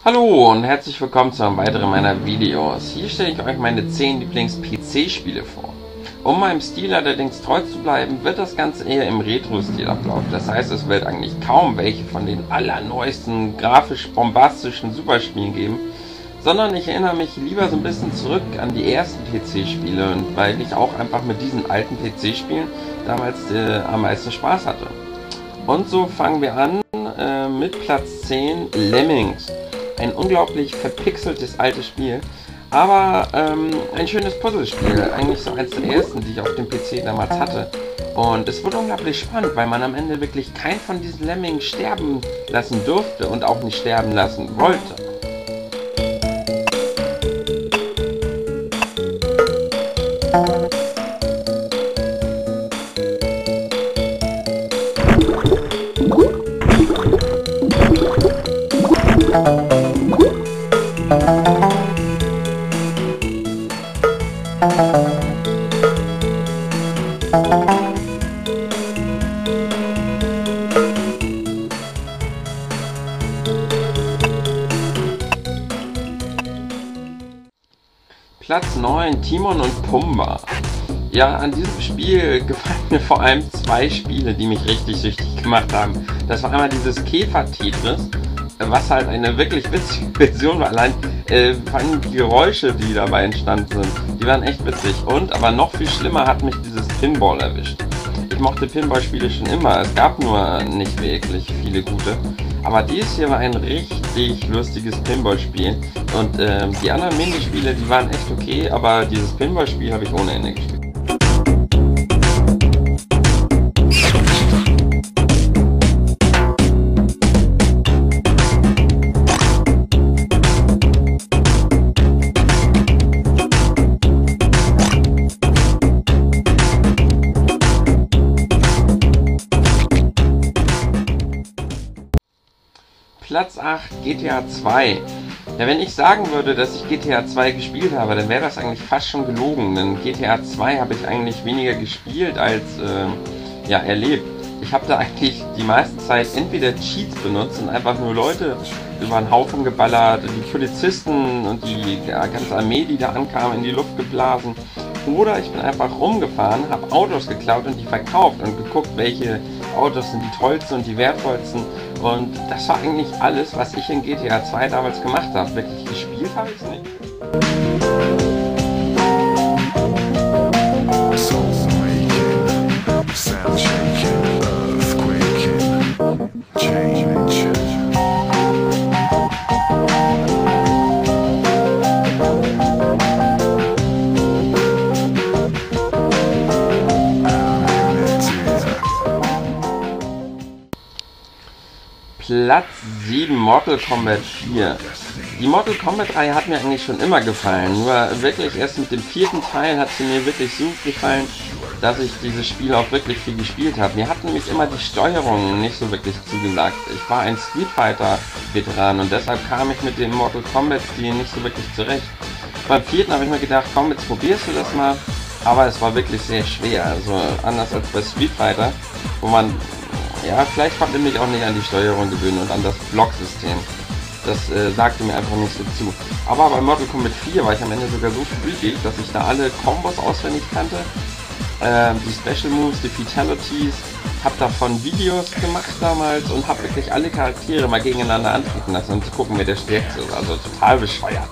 Hallo und herzlich willkommen zu einem weiteren meiner Videos. Hier stelle ich euch meine 10 Lieblings-PC-Spiele vor. Um meinem Stil allerdings treu zu bleiben, wird das Ganze eher im Retro-Stil ablaufen. Das heißt, es wird eigentlich kaum welche von den allerneuesten, grafisch bombastischen Superspielen geben, sondern ich erinnere mich lieber so ein bisschen zurück an die ersten PC-Spiele, und weil ich auch einfach mit diesen alten PC-Spielen damals am meisten Spaß hatte. Und so fangen wir an mit Platz 10, Lemmings. Ein unglaublich verpixeltes altes Spiel, aber ein schönes Puzzlespiel. Eigentlich so eins der ersten, die ich auf dem PC damals hatte. Und es wurde unglaublich spannend, weil man am Ende wirklich keinen von diesen Lemmings sterben lassen durfte und auch nicht sterben lassen wollte. Platz 9, Timon und Pumba. Ja, an diesem Spiel gefallen mir vor allem zwei Spiele, die mich richtig süchtig gemacht haben. Das war einmal dieses Käfer-Tetris, was halt eine wirklich witzige Version war. Allein vor allem die Geräusche, die dabei entstanden sind, die waren echt witzig. Und, aber noch viel schlimmer, hat mich dieses Pinball erwischt. Ich mochte Pinball-Spiele schon immer, es gab nur nicht wirklich viele gute. Aber dieses hier war ein richtig lustiges Pinball-Spiel. Und die anderen Minispiele, die waren echt okay, aber dieses Pinball-Spiel habe ich ohne Ende gespielt. Platz 8, GTA 2. Ja, wenn ich sagen würde, dass ich GTA 2 gespielt habe, dann wäre das eigentlich fast schon gelogen, denn GTA 2 habe ich eigentlich weniger gespielt als erlebt. Ich habe da eigentlich die meiste Zeit entweder Cheats benutzt und einfach nur Leute über den Haufen geballert, die Polizisten und die ganze Armee, die da ankam, in die Luft geblasen. Oder ich bin einfach rumgefahren, habe Autos geklaut und die verkauft und geguckt, welche Autos sind die tollsten und die wertvollsten. Und das war eigentlich alles, was ich in GTA 2 damals gemacht habe. Wirklich gespielt habe ich es nicht. Platz 7, Mortal Kombat 4. Die Mortal Kombat-Reihe hat mir eigentlich schon immer gefallen, nur wirklich erst mit dem 4. Teil hat sie mir wirklich so gefallen, dass ich dieses Spiel auch wirklich viel gespielt habe. Mir hat nämlich immer die Steuerung nicht so wirklich zugesagt. Ich war ein Street Fighter-Veteran und deshalb kam ich mit dem Mortal Kombat-Stil nicht so wirklich zurecht. Beim 4. habe ich mir gedacht, komm, jetzt probierst du das mal, aber es war wirklich sehr schwer, also anders als bei Street Fighter, wo man vielleicht konnte ich mich auch nicht an die Steuerung gewöhnen und an das Blocksystem. Das sagte mir einfach nicht so zu. Aber bei Mortal Kombat 4 war ich am Ende sogar so freakig, dass ich da alle Kombos auswendig kannte. Die Special Moves, die Fatalities. Hab davon Videos gemacht damals und hab wirklich alle Charaktere mal gegeneinander antreten lassen und zu gucken, wer der stärkste ist. Also total bescheuert.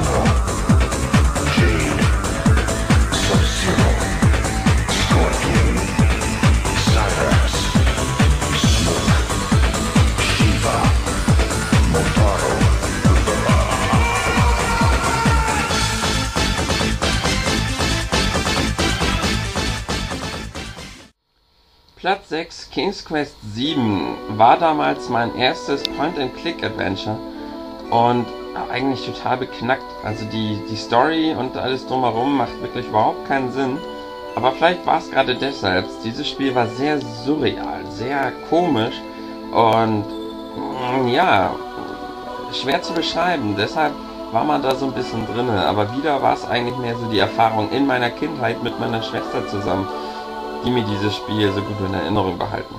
Platz 6, King's Quest 7, war damals mein erstes Point-and-Click-Adventure und eigentlich total beknackt. Also die Story und alles drumherum macht wirklich überhaupt keinen Sinn. Aber vielleicht war es gerade deshalb. Dieses Spiel war sehr surreal, sehr komisch und schwer zu beschreiben. Deshalb war man da so ein bisschen drin. Aber wieder war es eigentlich mehr so die Erfahrung in meiner Kindheit mit meiner Schwester zusammen, die mir dieses Spiel so gut in Erinnerung behalten.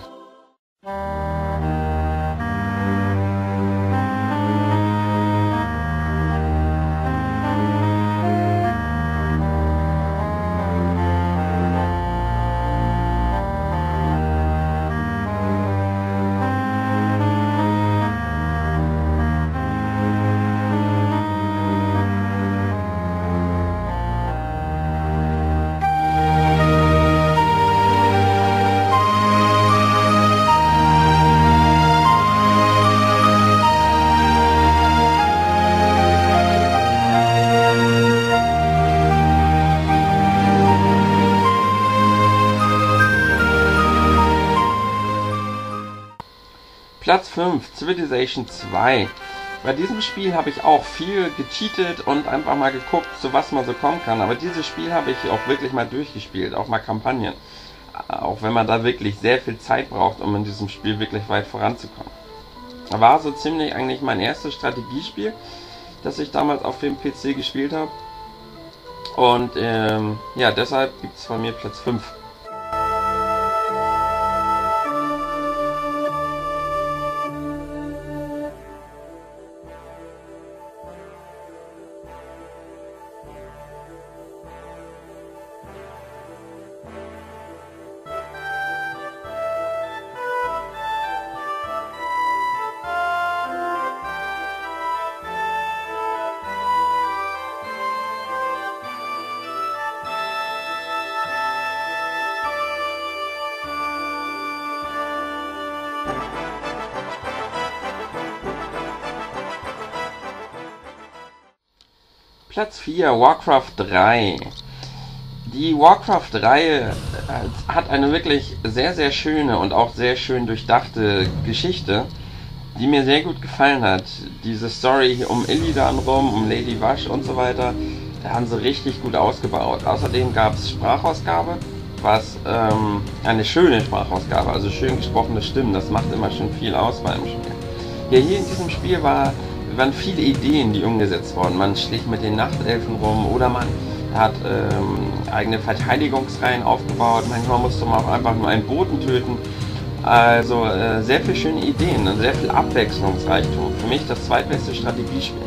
Platz 5, Civilization 2. Bei diesem Spiel habe ich auch viel gecheatet und einfach mal geguckt, zu was man so kommen kann. Aber dieses Spiel habe ich auch wirklich mal durchgespielt, auch mal Kampagnen. Auch wenn man da wirklich sehr viel Zeit braucht, um in diesem Spiel wirklich weit voranzukommen. War so ziemlich eigentlich mein erstes Strategiespiel, das ich damals auf dem PC gespielt habe. Und ja, deshalb gibt es von mir Platz 5. Platz 4, Warcraft 3. Die Warcraft-Reihe hat eine wirklich sehr, sehr schöne und auch sehr schön durchdachte Geschichte, die mir sehr gut gefallen hat. Diese Story hier um Illidan rum, um Lady Vash und so weiter, da haben sie richtig gut ausgebaut. Außerdem gab es Sprachausgabe, was eine schöne Sprachausgabe, also schön gesprochene Stimmen, das macht immer schon viel aus beim Spiel. Ja, hier in diesem Spiel waren viele Ideen, die umgesetzt wurden. Man schlich mit den Nachtelfen rum oder man hat eigene Verteidigungsreihen aufgebaut. Manchmal musste man auch einfach nur einen Boten töten. Also sehr viele schöne Ideen und sehr viel Abwechslungsreichtum. Für mich das zweitbeste Strategiespiel.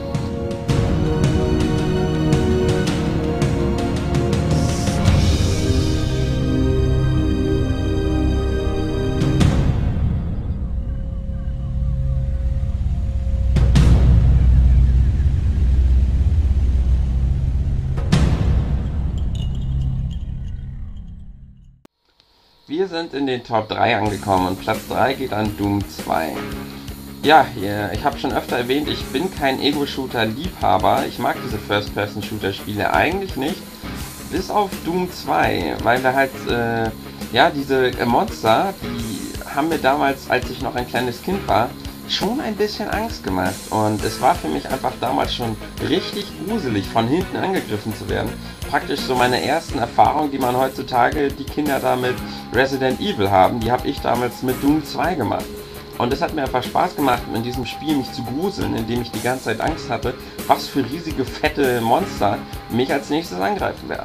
Wir sind in den Top 3 angekommen und Platz 3 geht an Doom 2. Ja, ich habe schon öfter erwähnt, ich bin kein Ego-Shooter-Liebhaber. Ich mag diese First-Person-Shooter-Spiele eigentlich nicht. Bis auf Doom 2, weil wir halt, ja, diese Monster, die haben mir damals, als ich noch ein kleines Kind war, schon ein bisschen Angst gemacht. Und es war für mich einfach damals schon richtig gruselig, von hinten angegriffen zu werden. Praktisch so meine ersten Erfahrungen, die man heutzutage, die Kinder da mit Resident Evil haben, die habe ich damals mit Doom 2 gemacht. Und es hat mir einfach Spaß gemacht, in diesem Spiel mich zu gruseln, indem ich die ganze Zeit Angst hatte, was für riesige, fette Monster mich als nächstes angreifen werden.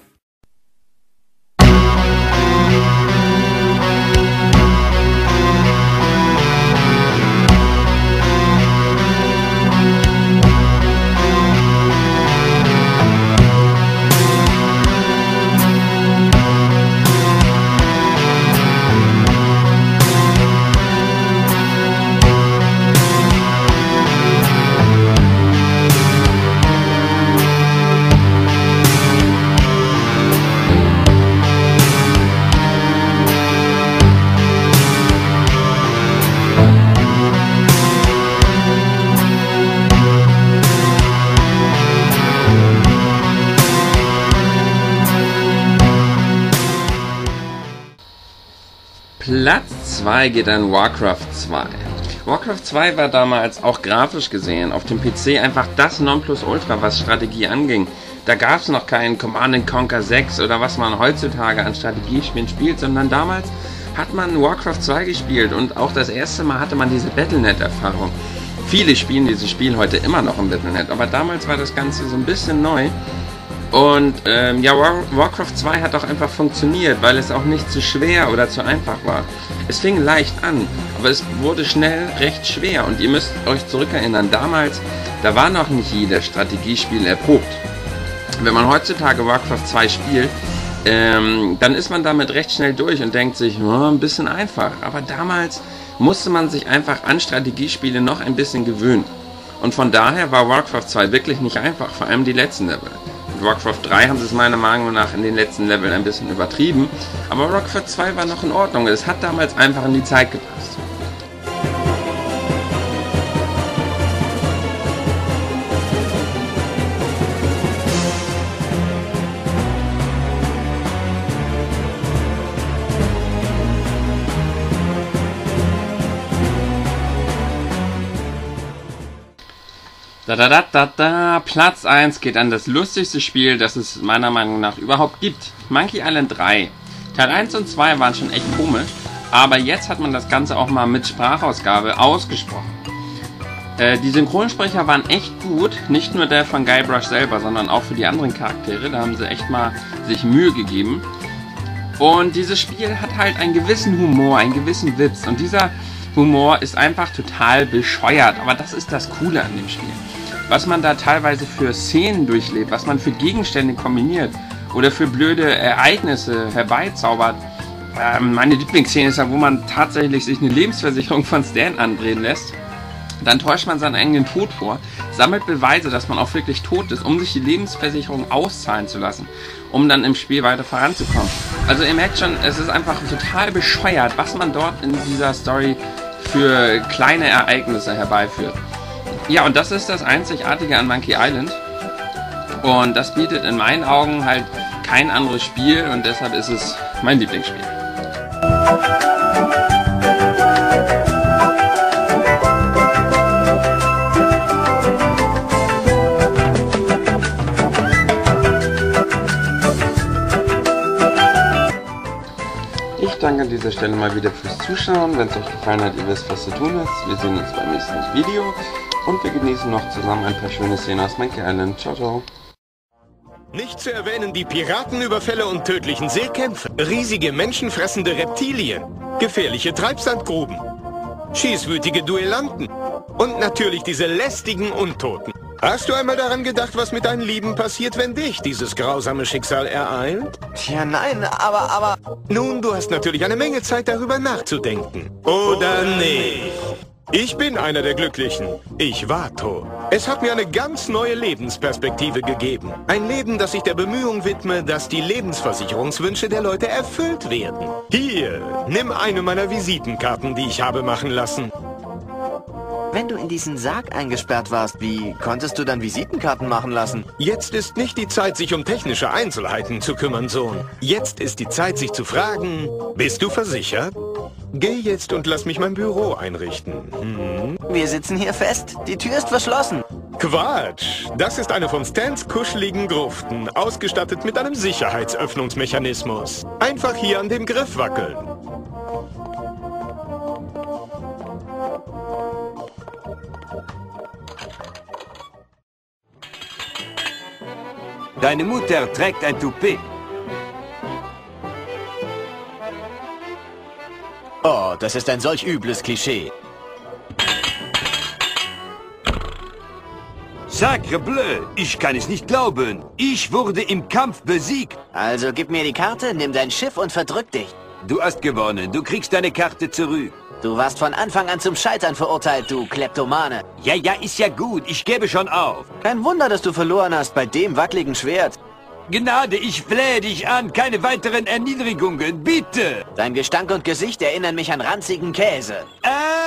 Platz 2 geht an Warcraft 2. Warcraft 2 war damals auch grafisch gesehen auf dem PC einfach das Nonplusultra, was Strategie anging. Da gab es noch keinen Command & Conquer 6 oder was man heutzutage an Strategiespielen spielt, sondern damals hat man Warcraft 2 gespielt und auch das erste Mal hatte man diese Battle.net-Erfahrung. Viele spielen dieses Spiel heute immer noch im Battle.net, aber damals war das Ganze so ein bisschen neu. Und ja, Warcraft 2 hat auch einfach funktioniert, weil es auch nicht zu schwer oder zu einfach war. Es fing leicht an, aber es wurde schnell recht schwer. Und ihr müsst euch zurückerinnern, damals, da war noch nicht jedes Strategiespiel erprobt. Wenn man heutzutage Warcraft 2 spielt, dann ist man damit recht schnell durch und denkt sich, oh, ein bisschen einfach. Aber damals musste man sich einfach an Strategiespiele noch ein bisschen gewöhnen. Und von daher war Warcraft 2 wirklich nicht einfach, vor allem die letzten Level. Warcraft 3 haben sie es meiner Meinung nach in den letzten Leveln ein bisschen übertrieben, aber Warcraft 2 war noch in Ordnung. Es hat damals einfach in die Zeit gepasst. Platz 1 geht an das lustigste Spiel, das es meiner Meinung nach überhaupt gibt. Monkey Island 3. Teil 1 und 2 waren schon echt komisch, aber jetzt hat man das Ganze auch mal mit Sprachausgabe ausgesprochen. Die Synchronsprecher waren echt gut, nicht nur der von Guybrush selber, sondern auch für die anderen Charaktere. Da haben sie echt mal sich Mühe gegeben. Und dieses Spiel hat halt einen gewissen Humor, einen gewissen Witz. Und dieser Humor ist einfach total bescheuert. Aber das ist das Coole an dem Spiel. Was man da teilweise für Szenen durchlebt, was man für Gegenstände kombiniert oder für blöde Ereignisse herbeizaubert. Meine Lieblingsszene ist ja, wo man tatsächlich sich eine Lebensversicherung von Stan andrehen lässt. Dann täuscht man seinen eigenen Tod vor, sammelt Beweise, dass man auch wirklich tot ist, um sich die Lebensversicherung auszahlen zu lassen, um dann im Spiel weiter voranzukommen. Also ihr merkt schon, es ist einfach total bescheuert, was man dort in dieser Story für kleine Ereignisse herbeiführt. Ja, und das ist das Einzigartige an Monkey Island. Und das bietet in meinen Augen halt kein anderes Spiel und deshalb ist es mein Lieblingsspiel. Ich danke an dieser Stelle mal wieder fürs Zuschauen. Wenn es euch gefallen hat, ihr wisst, was zu tun ist. Wir sehen uns beim nächsten Video und wir genießen noch zusammen ein paar schöne Szenen aus Monkey Island. Ciao, ciao. Nicht zu erwähnen die Piratenüberfälle und tödlichen Seekämpfe, riesige menschenfressende Reptilien, gefährliche Treibsandgruben, schießwütige Duellanten und natürlich diese lästigen Untoten. Hast du einmal daran gedacht, was mit deinen Lieben passiert, wenn dich dieses grausame Schicksal ereilt? Tja, nein, aber... Nun, du hast natürlich eine Menge Zeit, darüber nachzudenken. Oder nicht? Ich bin einer der Glücklichen. Ich war tot. Es hat mir eine ganz neue Lebensperspektive gegeben. Ein Leben, das sich der Bemühung widme, dass die Lebensversicherungswünsche der Leute erfüllt werden. Hier, nimm eine meiner Visitenkarten, die ich habe machen lassen. Wenn du in diesen Sarg eingesperrt warst, wie konntest du dann Visitenkarten machen lassen? Jetzt ist nicht die Zeit, sich um technische Einzelheiten zu kümmern, Sohn. Jetzt ist die Zeit, sich zu fragen, bist du versichert? Geh jetzt und lass mich mein Büro einrichten. Wir sitzen hier fest. Die Tür ist verschlossen. Quatsch! Das ist eine von Stans kuscheligen Gruften, ausgestattet mit einem Sicherheitsöffnungsmechanismus. Einfach hier an dem Griff wackeln. Deine Mutter trägt ein Toupet. Oh, das ist ein solch übles Klischee. Sacre bleu, ich kann es nicht glauben. Ich wurde im Kampf besiegt. Also gib mir die Karte, nimm dein Schiff und verdrück dich. Du hast gewonnen, du kriegst deine Karte zurück. Du warst von Anfang an zum Scheitern verurteilt, du Kleptomane. Ja, ist ja gut, ich gebe schon auf. Kein Wunder, dass du verloren hast bei dem wackeligen Schwert. Gnade, ich flehe dich an, keine weiteren Erniedrigungen, bitte. Dein Gestank und Gesicht erinnern mich an ranzigen Käse.